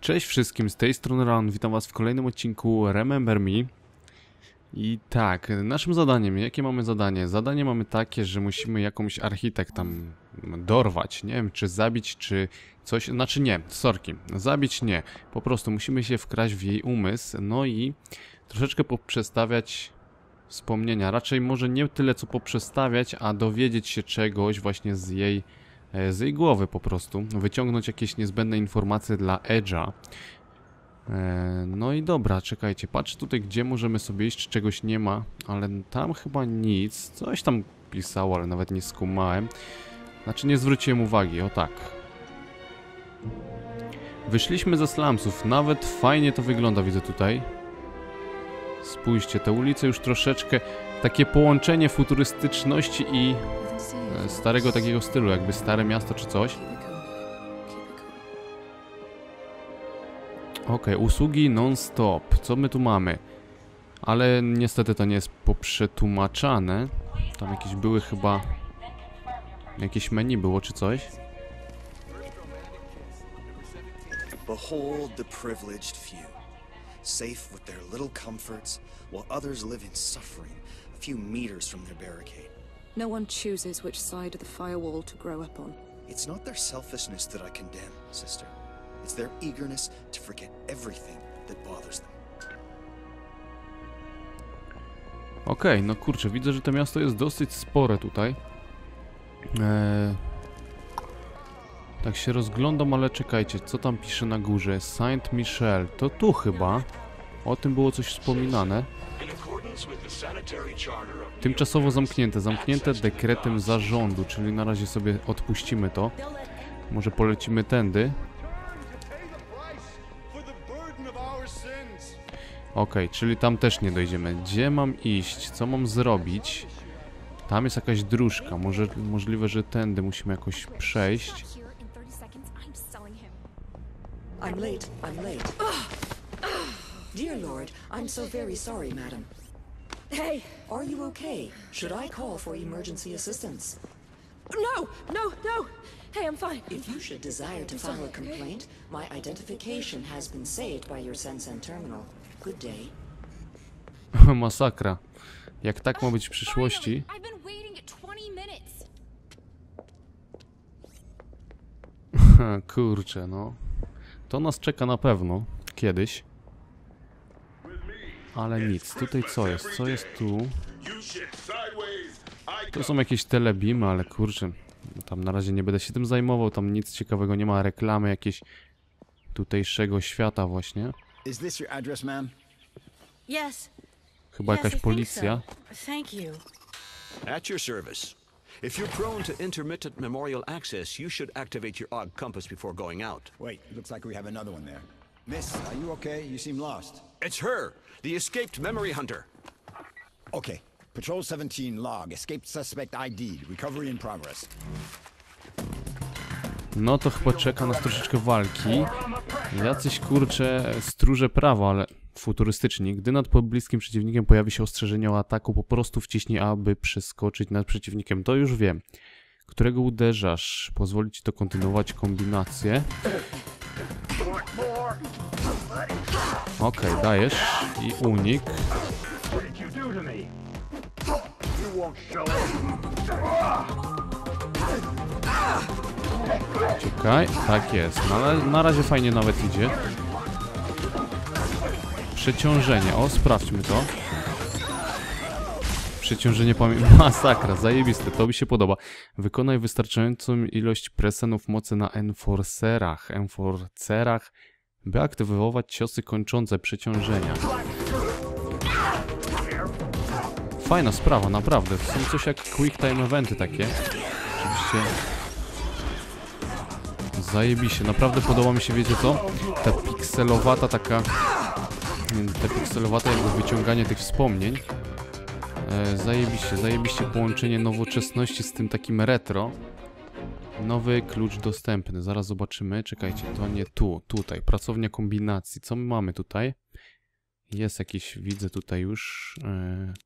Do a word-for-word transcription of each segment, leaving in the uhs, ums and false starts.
Cześć wszystkim, z tej strony Ron, witam was w kolejnym odcinku Remember Me. I tak, naszym zadaniem, jakie mamy zadanie? Zadanie mamy takie, że musimy jakąś architekt tam dorwać, nie wiem, czy zabić, czy coś, znaczy nie, sorki, zabić nie, po prostu musimy się wkraść w jej umysł, no i troszeczkę poprzestawiać wspomnienia, raczej może nie tyle co poprzestawiać, a dowiedzieć się czegoś właśnie z jej z jej głowy po prostu, wyciągnąć jakieś niezbędne informacje dla Edge'a. E, no i dobra, czekajcie, patrz tutaj, gdzie możemy sobie iść, czy czegoś nie ma, ale tam chyba nic, coś tam pisało, ale nawet nie skumałem. Znaczy nie zwróciłem uwagi, o tak. Wyszliśmy ze slumsów, nawet fajnie to wygląda, widzę tutaj. Spójrzcie, te ulice już troszeczkę, takie połączenie futurystyczności i starego takiego stylu, jakby stare miasto czy coś. Ok, usługi non-stop. Co my tu mamy? Ale niestety to nie jest poprzetłumaczane. Tam jakieś były chyba... Jakieś menu było czy coś? Behold the privileged few, safe with their little comforts, while others live in suffering a few meters from their barricade. No one chooses which side of the firewall to grow up on. It's not their selfishness that I condemn, sister. It's their eagerness to forget everything that bothers them. Okej, okay, no kurczę, widzę, że to miasto jest dosyć spore tutaj. Eee... Tak się rozglądam, ale czekajcie, co tam pisze na górze? Saint Michel, to tu chyba. O tym było coś wspominane. Tymczasowo zamknięte, zamknięte dekretem zarządu, czyli na razie sobie odpuścimy to. Może polecimy tędy. Okej, okay, czyli tam też nie dojdziemy. Gdzie mam iść? Co mam zrobić? Tam jest jakaś dróżka. Może, możliwe, że tędy musimy jakoś przejść. I'm late. I'm late. Dear Lord, I'm so very sorry, madam. Hey! Are you okay? Should I call for emergency assistance? No! No! No! Hey, I'm fine. If you should desire to file a complaint, my identification has been saved by your Sensen terminal. Good day. Masakra. Jak tak ma być w przyszłości? Kurczę, no. To nas czeka na pewno. Kiedyś. Ale nic. Tutaj co jest? Co jest tu? To są jakieś telebimy, ale kurczę. Tam na razie nie będę się tym zajmował. Tam nic ciekawego nie ma. Reklamy jakieś tutejszego świata właśnie. Is this your address, ma'am? Yes. Chyba jakaś policja. Thank you. At your service. If you're prone to intermittent memorial access, you should activate your Og compass before going out. Wait, looks like we have another one there. Miss, are you okay? You seem lost. It's her, the escaped memory hunter. Okay. Patrol seventeen log. Escaped suspect I D. Recovery in progress. No to chyba czeka nas troszeczkę walki. Jacyś kurcze stróże prawa, ale futurystyczni. Gdy nad pobliskim przeciwnikiem pojawi się ostrzeżenie o ataku, po prostu wciśnij A, by przeskoczyć nad przeciwnikiem. To już wiem. Którego uderzasz? Pozwoli ci to kontynuować kombinację. Okej, okay, dajesz. I unik. Czekaj, tak jest. Na, na razie fajnie nawet idzie. Przeciążenie, o, sprawdźmy to. Przeciążenie pamięci. Masakra, zajebiste, to mi się podoba. Wykonaj wystarczającą ilość presenów mocy na enforcerach. Enforcerach, by aktywować ciosy kończące przeciążenia. Fajna sprawa, naprawdę. To są coś jak quick time eventy takie. Oczywiście. Zajebiście, naprawdę podoba mi się, wiecie co? Ta pikselowata taka... Te pikselowate jakby wyciąganie tych wspomnień. E, zajebiście, zajebiście połączenie nowoczesności z tym takim retro. Nowy klucz dostępny, zaraz zobaczymy. Czekajcie, to nie tu, tutaj. Pracownia kombinacji. Co my mamy tutaj? Jest jakiś, widzę tutaj już... E...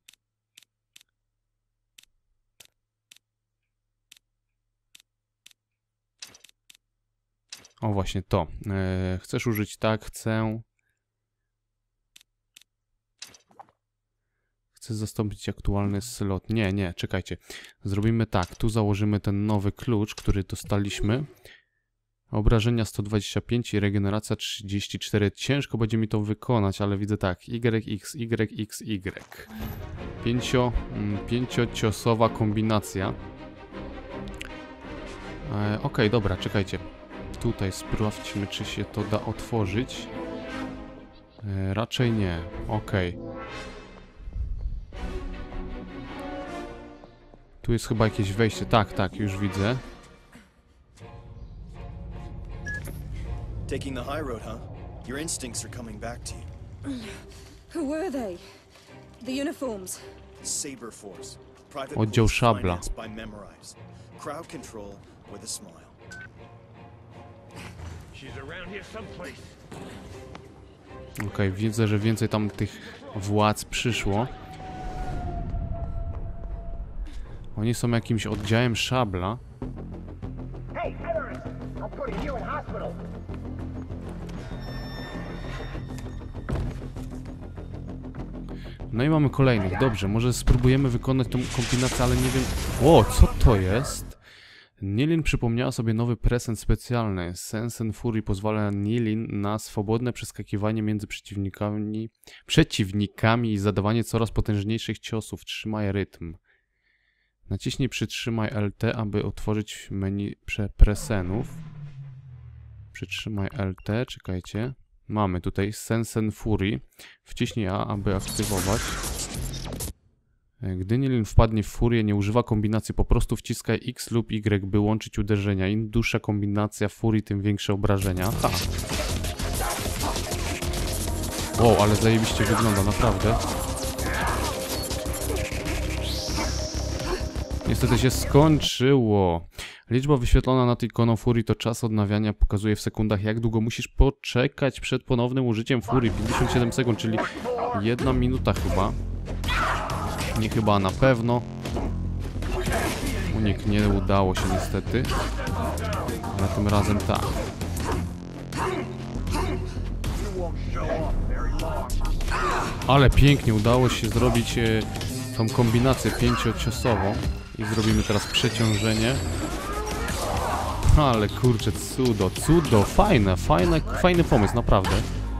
O, właśnie to. E, chcesz użyć tak, chcę. Chcę zastąpić aktualny slot. Nie, nie, czekajcie. Zrobimy tak. Tu założymy ten nowy klucz, który dostaliśmy. Obrażenia sto dwadzieścia pięć i regeneracja trzydzieści cztery. Ciężko będzie mi to wykonać, ale widzę tak. Y, X, Y, X, Y. Pięcio, mm, pięciociosowa kombinacja. E, Okej, okay, dobra, czekajcie. Tutaj sprawdźmy, czy się to da otworzyć. E, raczej nie. Okej. Okay. Tu jest chyba jakieś wejście. Tak, tak, już widzę. Taking the high road, huh? Your instincts are coming back to you. Who were they? The uniforms. Saber Force. Private Oddział police Szabla. financed by Memorize. Crowd control with a smile. Okej, okay, widzę, że więcej tam tych władz przyszło. Oni są jakimś oddziałem Szabla. No i mamy kolejnych. Dobrze, może spróbujemy wykonać tą kombinację, ale nie wiem... O, co to jest? Nilin przypomniała sobie nowy prezent specjalny. Sensen Fury pozwala Nilin na swobodne przeskakiwanie między przeciwnikami, przeciwnikami i zadawanie coraz potężniejszych ciosów. Trzymaj rytm. Naciśnij przytrzymaj L T, aby otworzyć menu presenów. Przytrzymaj L T, czekajcie. Mamy tutaj Sensen Fury. Wciśnij A, aby aktywować. Gdy Nilin wpadnie w furię, nie używa kombinacji, po prostu wciskaj X lub Y, by łączyć uderzenia. Im dłuższa kombinacja furii, tym większe obrażenia. Aha. Wow, ale zajebiście wygląda, naprawdę. Niestety się skończyło. Liczba wyświetlona nad ikoną furii to czas odnawiania. Pokazuje w sekundach, jak długo musisz poczekać przed ponownym użyciem furii. pięćdziesiąt siedem sekund, czyli jedna minuta chyba. Nie chyba, a na pewno. Unik nie udało się niestety. Ale tym razem tak. Ale pięknie udało się zrobić e, tą kombinację pięciociosową. I zrobimy teraz przeciążenie. Ale kurczę, cudo, cudo, fajne, fajne, fajny pomysł, naprawdę.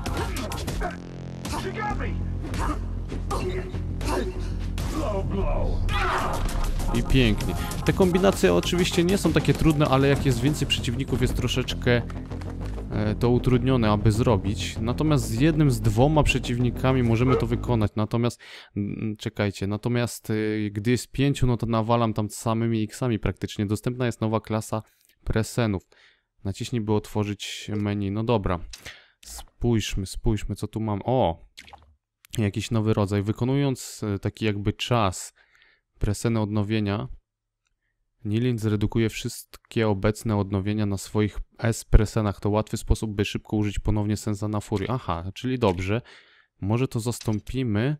I pięknie. Te kombinacje oczywiście nie są takie trudne, ale jak jest więcej przeciwników, jest troszeczkę e, to utrudnione, aby zrobić. Natomiast z jednym, z dwoma przeciwnikami możemy to wykonać. Natomiast, m, czekajcie, natomiast e, gdy jest pięciu, no to nawalam tam samymi X-ami praktycznie. Dostępna jest nowa klasa presenów. Naciśnij, by otworzyć menu. No dobra. Spójrzmy, spójrzmy, co tu mam. O! Jakiś nowy rodzaj. Wykonując e, taki jakby czas preseny odnowienia, Nilin zredukuje wszystkie obecne odnowienia na swoich S-presenach. To łatwy sposób, by szybko użyć ponownie Sensana Fury. Aha, czyli dobrze. Może to zastąpimy.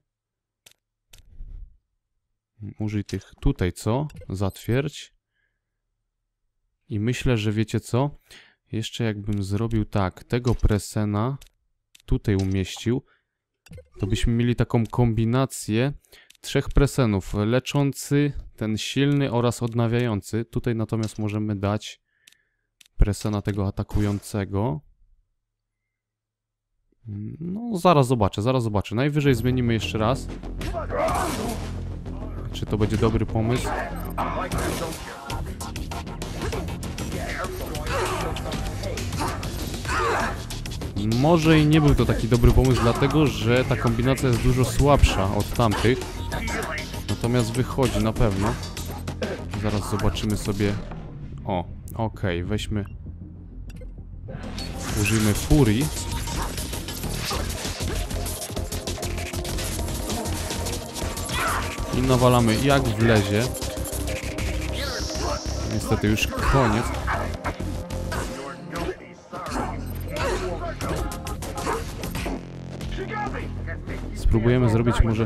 Użyj tych tutaj, co? Zatwierdź. I myślę, że wiecie co? Jeszcze jakbym zrobił tak, tego presena tutaj umieścił, to byśmy mieli taką kombinację trzech presenów. Leczący, ten silny oraz odnawiający. Tutaj natomiast możemy dać presena tego atakującego. No, zaraz zobaczę, zaraz zobaczę. Najwyżej zmienimy jeszcze raz. Czy to będzie dobry pomysł? Może i nie był to taki dobry pomysł, dlatego że ta kombinacja jest dużo słabsza od tamtych. Natomiast wychodzi na pewno. Zaraz zobaczymy sobie. O, okej, okay, weźmy. Użyjmy furii. I nawalamy jak wlezie. Niestety już koniec. Spróbujemy zrobić może...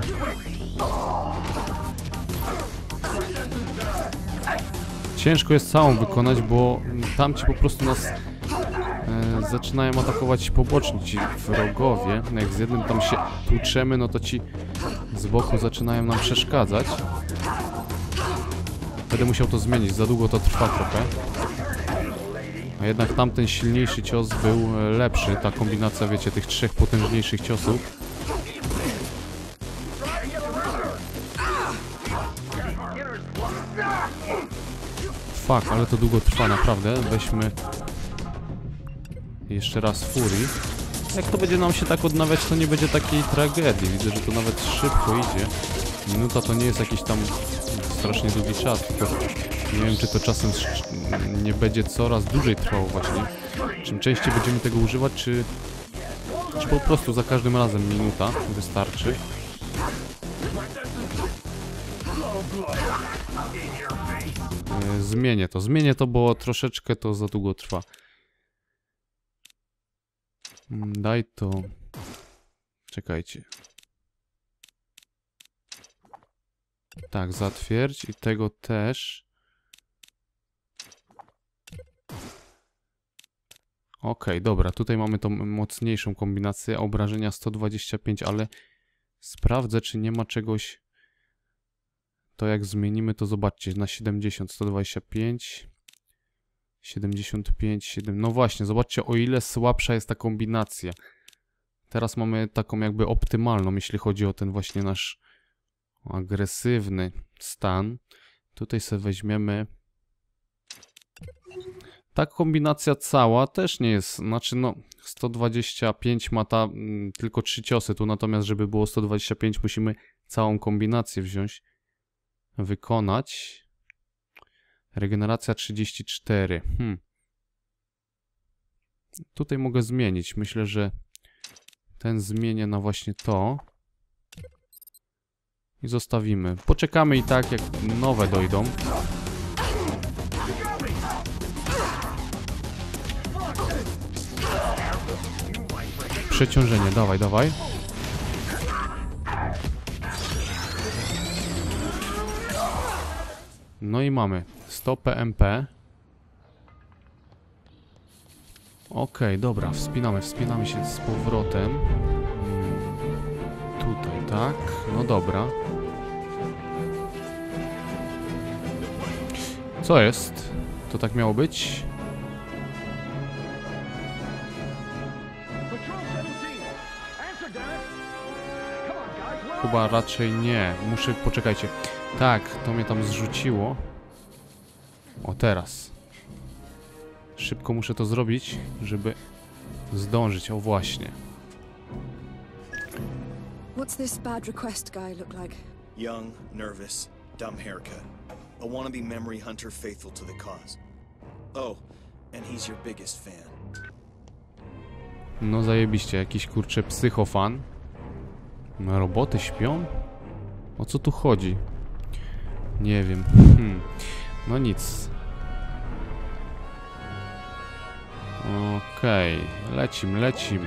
Ciężko jest całą wykonać, bo tamci po prostu nas zaczynają atakować poboczni ci wrogowie. Jak z jednym tam się tłuczemy, no to ci z boku zaczynają nam przeszkadzać. Będę musiał to zmienić, za długo to trwa trochę. A jednak tamten silniejszy cios był lepszy. Ta kombinacja, wiecie, tych trzech potężniejszych ciosów. Fuck, ale to długo trwa, naprawdę. Weźmy jeszcze raz Furii. Jak to będzie nam się tak odnawiać, to nie będzie takiej tragedii. Widzę, że to nawet szybko idzie. Minuta to nie jest jakiś tam strasznie długi czas, tylko nie wiem, czy to czasem nie będzie coraz dłużej trwało właśnie. Czym częściej będziemy tego używać, czy, czy po prostu za każdym razem minuta wystarczy. Zmienię to, zmienię to, bo troszeczkę to za długo trwa. Daj to... Czekajcie. Tak, zatwierdź i tego też. Okej, dobra, tutaj mamy tą mocniejszą kombinację obrażenia sto dwadzieścia pięć, ale sprawdzę, czy nie ma czegoś... To jak zmienimy, to zobaczcie, na siedemdziesiąt, sto dwadzieścia pięć, siedemdziesiąt pięć, siedem... No właśnie, zobaczcie, o ile słabsza jest ta kombinacja. Teraz mamy taką jakby optymalną, jeśli chodzi o ten właśnie nasz agresywny stan. Tutaj sobie weźmiemy... Ta kombinacja cała też nie jest, znaczy no sto dwadzieścia pięć ma ta mm, tylko trzy ciosy tu, natomiast żeby było sto dwadzieścia pięć musimy całą kombinację wziąć, wykonać. Regeneracja trzydzieści cztery. Hmm. Tutaj mogę zmienić, myślę, że ten zmienię na właśnie to. I zostawimy. Poczekamy i tak, jak nowe dojdą. Przeciążenie, dawaj, dawaj. No i mamy sto P M P. Okej, dobra, wspinamy, wspinamy się z powrotem. Tutaj, tak. No dobra. Co jest? To tak miało być? Chyba raczej nie. Muszę... Poczekajcie. Tak, to mnie tam zrzuciło. O, teraz. Szybko muszę to zrobić, żeby zdążyć. O, właśnie. What's this bad request guy look like? Young, nervous, dumb haircut. A wannabe memory hunter faithful to the cause. Oh, and he's your biggest fan. No zajebiście, jakiś kurczę psychofan. No, roboty śpią? O co tu chodzi? Nie wiem. Hmm. No nic. Okej, okay. Lecim, lecim.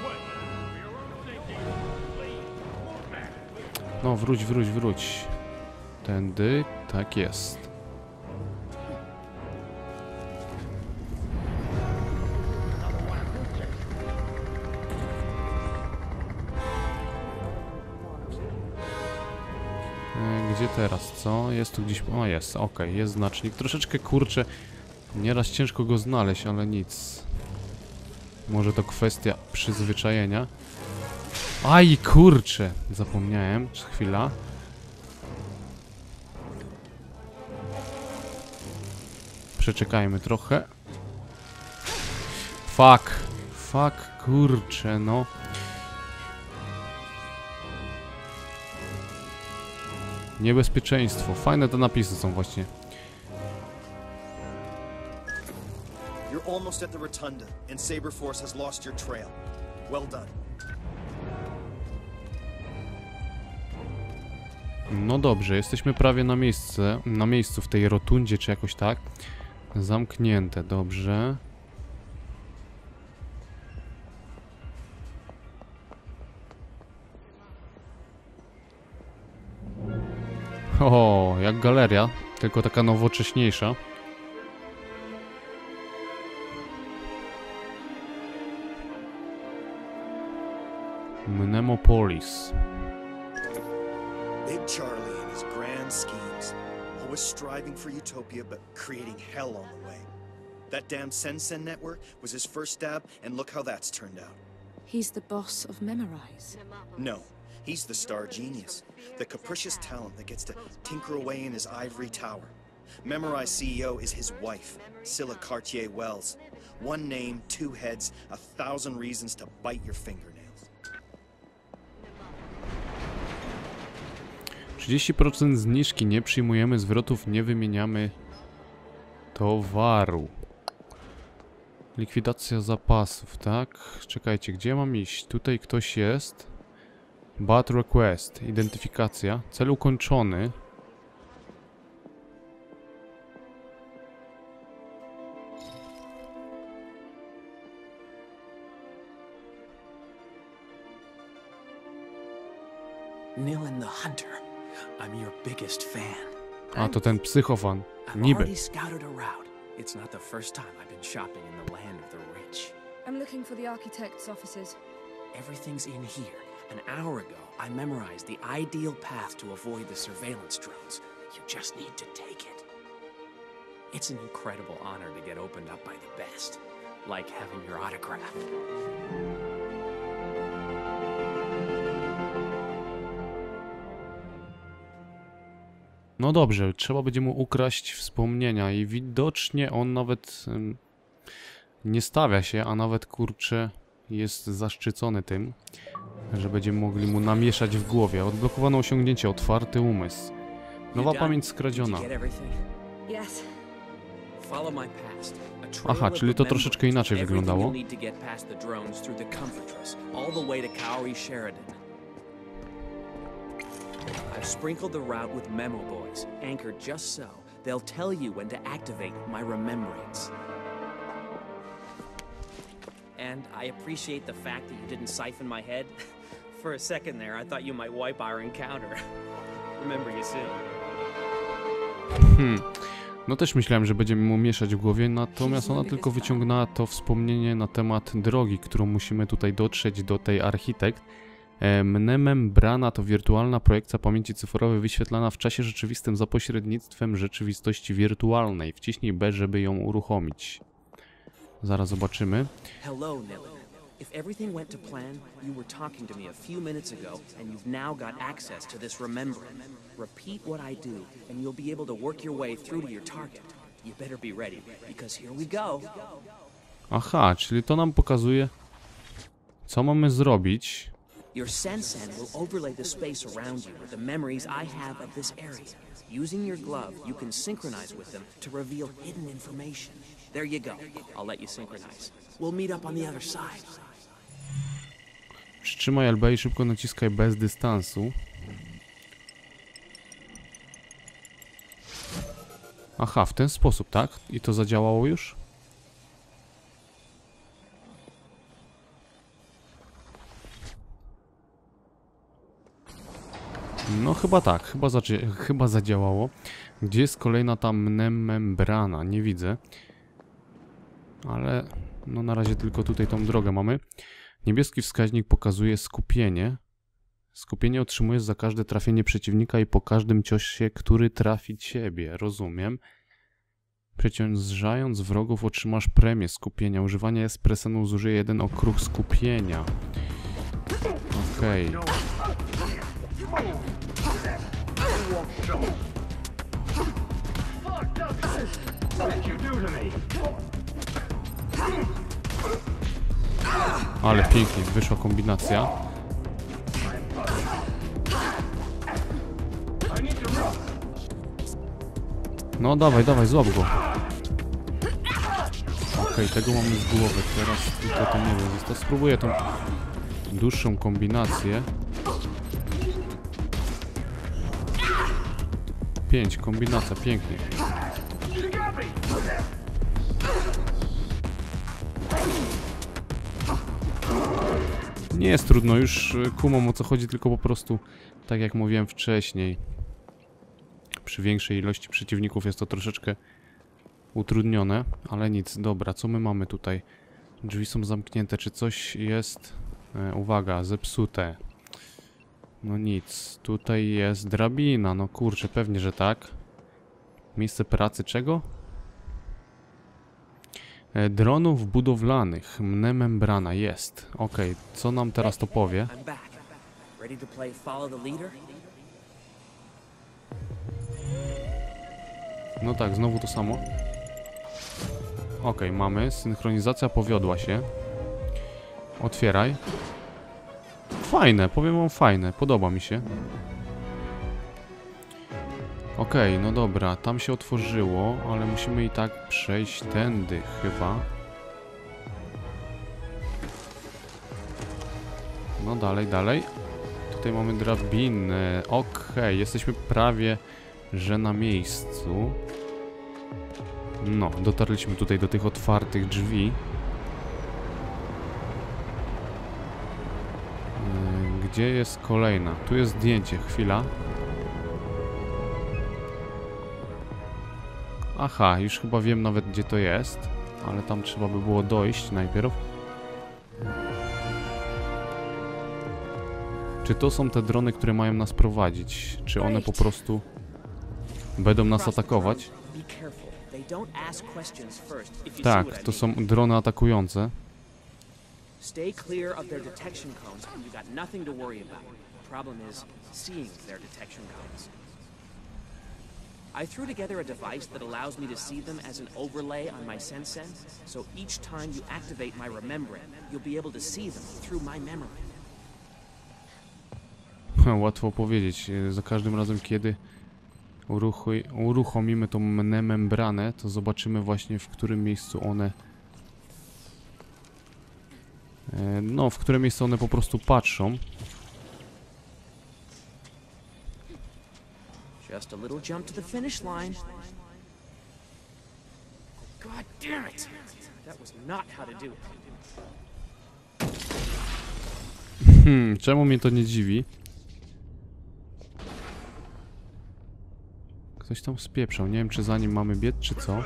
No wróć, wróć, wróć. Tędy, tak jest. Gdzie teraz, co? Jest tu gdzieś... O, jest, okej, okay, jest znacznik. Troszeczkę, kurczę, nieraz ciężko go znaleźć, ale nic. Może to kwestia przyzwyczajenia. Aj, kurczę! Zapomniałem. Chwila. Przeczekajmy trochę. Fuck. Fuck, kurczę, no. Niebezpieczeństwo. Fajne te napisy są właśnie. You're almost at the rotunda and Saber Force has lost your trail. Well done. No dobrze, jesteśmy prawie na miejsce, na miejscu w tej rotundzie, czy jakoś tak. Zamknięte, dobrze. O, jak galeria, tylko taka nowocześniejsza. Mnemopolis. Big Charlie and his grand schemes. Always striving for utopia, but creating hell on the way. That damn Sensen network was his first stab, and look how that's turned out. He's the boss of Memorize. No, he's the star genius. The capricious talent that gets to tinker away in his ivory tower. Memorize C E O is his wife, Scylla Cartier-Wells. One name, two heads, a thousand reasons to bite your fingernails. trzydzieści procent zniżki, nie przyjmujemy zwrotów, nie wymieniamy towaru. Likwidacja zapasów, tak? Czekajcie, gdzie mam iść? Tutaj ktoś jest. Bad request, identyfikacja, cel ukończony. Nilin the Hunter. I'm your biggest fan. A, to ten psychofan. I've Niby. already scouted a route. It's not the first time I've been shopping in the land of the rich. I'm looking for the architect's offices. Everything's in here. An hour ago, I memorized the ideal path to avoid the surveillance drones. You just need to take it. It's an incredible honor to get opened up by the best. Like having your autograph. No dobrze, trzeba będzie mu ukraść wspomnienia i widocznie on nawet ym, nie stawia się, a nawet kurczę jest zaszczycony tym, że będziemy mogli mu namieszać w głowie. Odblokowano osiągnięcie, otwarty umysł. Nowa pamięć skradziona. Yes. Aha, czyli to troszeczkę inaczej wyglądało. I've sprinkled the route with memo boys, anchored just so they'll tell you when to activate my remembrance. And I appreciate the fact that you didn't siphon my head. For a second there, I thought you might wipe our encounter. Remember you soon. Hmm. No też myślałem, że będziemy mu mieszać w głowie, natomiast ona tylko wyciągnęła to wspomnienie na temat drogi, którą musimy tutaj dotrzeć do tej architekt. Mnemembrana to wirtualna projekcja pamięci cyfrowej wyświetlana w czasie rzeczywistym za pośrednictwem rzeczywistości wirtualnej. Wciśnij B, żeby ją uruchomić. Zaraz zobaczymy. Hello, Nilin. If everything went to plan, you were talking to me a few minutes ago, and you've now got access to this remembrance. Repeat what I do, and you'll be able to work your way through to your target. You better be ready, because here we go. Aha, czyli to nam pokazuje, co mamy zrobić. Your Sensen will overlay the space around you with the memories I have of this area. Using your glove, you can synchronize with them to reveal hidden information. There you go. I'll let you synchronize. We'll meet up on the other side. Przytrzymaj L B i szybko naciskaj bez dystansu. Aha, w ten sposób, tak? I to zadziałało już? No chyba tak, chyba, chyba zadziałało. Gdzie jest kolejna ta mnemembrana? Nie widzę. Ale no na razie tylko tutaj tą drogę mamy. Niebieski wskaźnik pokazuje skupienie. Skupienie otrzymujesz za każde trafienie przeciwnika i po każdym ciosie, który trafi ciebie. Rozumiem. Przeciążając wrogów otrzymasz premię skupienia. Używanie espresenu zużyje jeden okruch skupienia. Okej. Okay. Ale pięknie wyszła kombinacja. No dawaj, dawaj, złap go. Okej, okay, tego mamy z głowy. Teraz tylko to nie wiem. To spróbuję tą dłuższą kombinację. Pięć, kombinacja, pięknie. Nie jest trudno, już kumam o co chodzi, tylko po prostu, tak jak mówiłem wcześniej, przy większej ilości przeciwników jest to troszeczkę utrudnione, ale nic, dobra, co my mamy tutaj? Drzwi są zamknięte, czy coś jest E, uwaga, zepsute. No nic, tutaj jest drabina, no kurczę, pewnie, że tak. Miejsce pracy czego? E, dronów budowlanych, mne membrana, jest. Okej, okay, co nam teraz to powie? I'm back. Ready to play follow the leader? No tak, znowu to samo. Okej, okay, mamy. Synchronizacja powiodła się. Otwieraj. Fajne, powiem wam fajne. Podoba mi się. Okej, okay, no dobra. Tam się otworzyło, ale musimy i tak przejść tędy chyba. No dalej, dalej. Tutaj mamy drabinę. Okej, okay, jesteśmy prawie że na miejscu. No, dotarliśmy tutaj do tych otwartych drzwi. Yy, gdzie jest kolejna? Tu jest zdjęcie, chwila. Aha, już chyba wiem nawet gdzie to jest, ale tam trzeba by było dojść najpierw. Czy to są te drony, które mają nas prowadzić? Czy one po prostu będą nas atakować? Tak, to są drony atakujące. Stay clear of their detection cones and you got nothing to worry about. The problem is seeing their detection cones. I threw together a device that allows me to see them as an overlay on my SenSen, so each time you activate my remembrance, you'll be able to see them through my memory. Łatwo powiedzieć. Za każdym razem, kiedy uruchy, uruchomimy tą membranę, to zobaczymy właśnie, w którym miejscu one... No, w którym miejscu one po prostu patrzą. Just a little jump to the finish line. God damn it! That was not how to do it. Hmm, czemu mnie to nie dziwi? Ktoś tam spieprzał. Nie wiem, czy za nim mamy biec, czy co.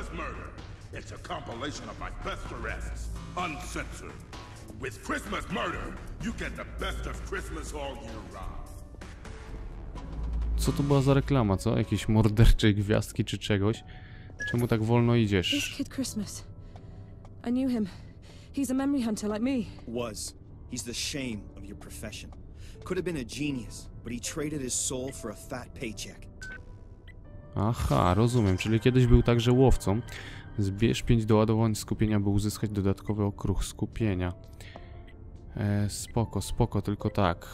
Co to była za reklama, co? Jakiejś morderczej gwiazdki czy czegoś? Czemu tak wolno idziesz? This Kid Christmas. I knew him. He's a memory hunter like me. Was. He's the shame of your profession. Could have been a genius, but he traded his soul for a fat paycheck. Aha, rozumiem. Czyli kiedyś był także łowcą. Zbierz pięć doładowań skupienia, by uzyskać dodatkowy okruch skupienia. E, spoko, spoko, tylko tak.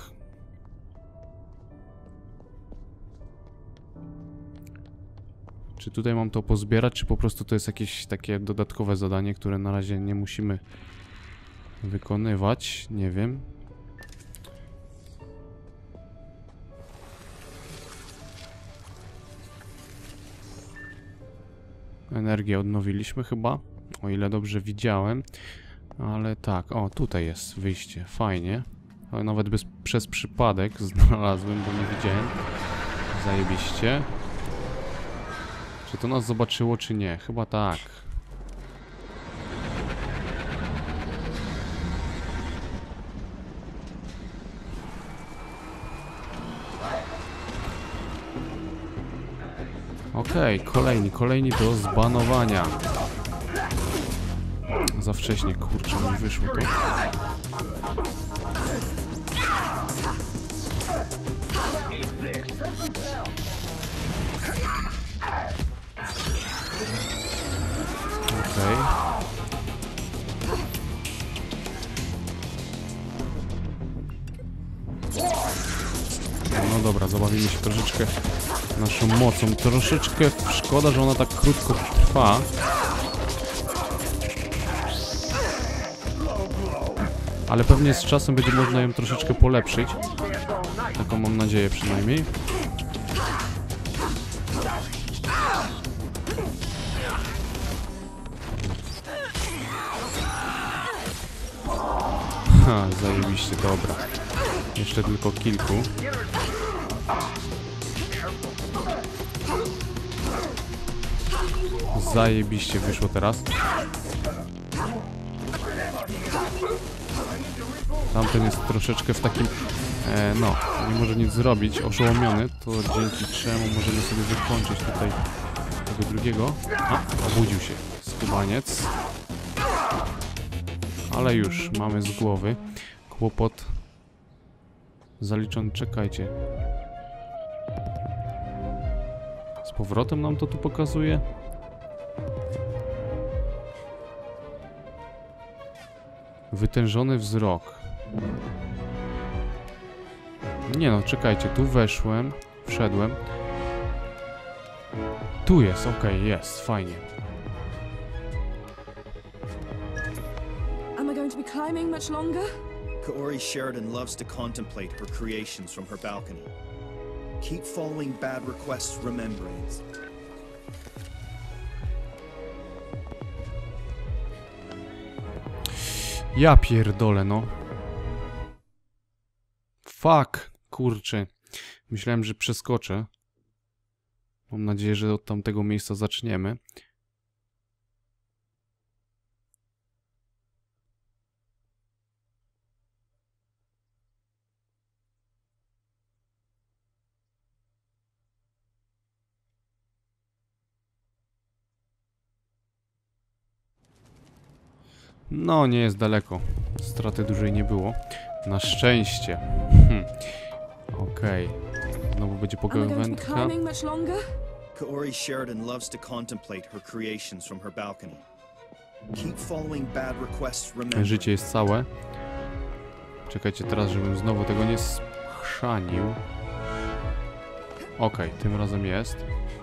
Czy tutaj mam to pozbierać, czy po prostu to jest jakieś takie dodatkowe zadanie, które na razie nie musimy wykonywać? Nie wiem. Energię odnowiliśmy chyba, o ile dobrze widziałem. Ale tak, o tutaj jest wyjście, fajnie. Ale nawet bez, przez przypadek znalazłem, bo nie widziałem. Zajebiście. Czy to nas zobaczyło, czy nie? Chyba tak. Okej, okay, kolejni, kolejni do zbanowania. Za wcześnie, kurczę, mi wyszło to. Okej. Okay. No dobra, zabawimy się troszeczkę naszą mocą. Troszeczkę szkoda, że ona tak krótko trwa. Ale pewnie z czasem będzie można ją troszeczkę polepszyć. Taką mam nadzieję przynajmniej. Ha, zajebiście, dobra. Jeszcze tylko kilku. Zajebiście wyszło teraz. Tamten jest troszeczkę w takim... E, no, nie może nic zrobić, oszołomiony, to dzięki czemu możemy sobie wykończyć tutaj tego drugiego. A, obudził się skubaniec. Ale już mamy z głowy. Kłopot zaliczony, czekajcie. Z powrotem nam to tu pokazuje? Wytężony wzrok. Nie no, czekajcie, tu weszłem, wszedłem. Tu jest, okej, okay, jest, fajnie. Am I going to be climbing much longer? Kaori Sheridan loves to contemplate her creations from her balcony. Keep following bad requests, remembering. Ja pierdolę, no. Fuck, kurczę. Myślałem, że przeskoczę. Mam nadzieję, że od tamtego miejsca zaczniemy. No, nie jest daleko. Straty dużej nie było. Na szczęście. Hm. Okej. Okay. Znowu będzie pogawędka. Kaori Sheridan loves to contemplate her creations from her balcony. Keep following bad requests, remember. Życie jest całe. Czekajcie teraz, żebym znowu tego nie schrzanił. Okej, okay, tym razem jest.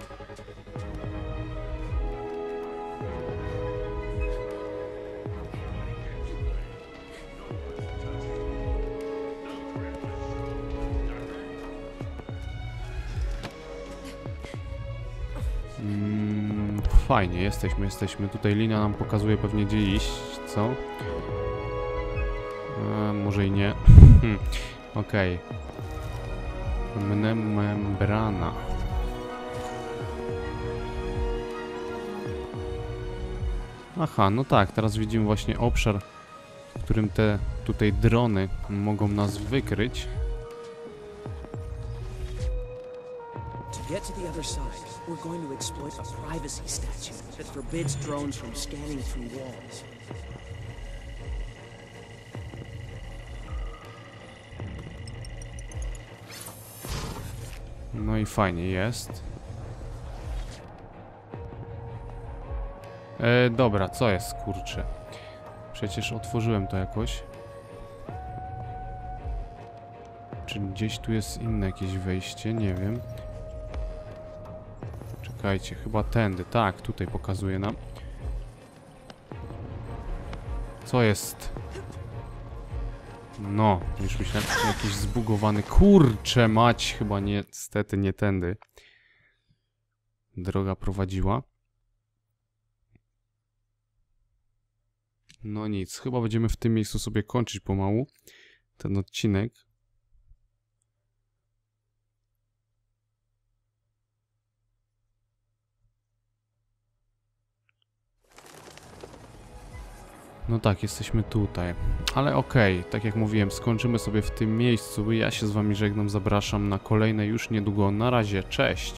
Mm, fajnie, jesteśmy, jesteśmy. Tutaj linia nam pokazuje pewnie gdzie iść, co? E, może i nie. Okej. Okay. Membrana. Aha, no tak, teraz widzimy właśnie obszar, w którym te tutaj drony mogą nas wykryć. To get to the other side, we're going to exploit a privacy statute that forbids drones from scanning through walls. No i fajnie jest. E, dobra, co jest, kurczę? Przecież otworzyłem to jakoś. Czy gdzieś tu jest inne jakieś wejście? Nie wiem. Czekajcie, chyba tędy. Tak, tutaj pokazuje nam. Co jest? No, już myślałem, że jakiś zbugowany. Kurczę mać, chyba niestety nie tędy droga prowadziła. No nic, chyba będziemy w tym miejscu sobie kończyć pomału ten odcinek. No tak, jesteśmy tutaj. Ale okej, okay, tak jak mówiłem, skończymy sobie w tym miejscu. Ja się z wami żegnam, zapraszam na kolejne już niedługo. Na razie, cześć!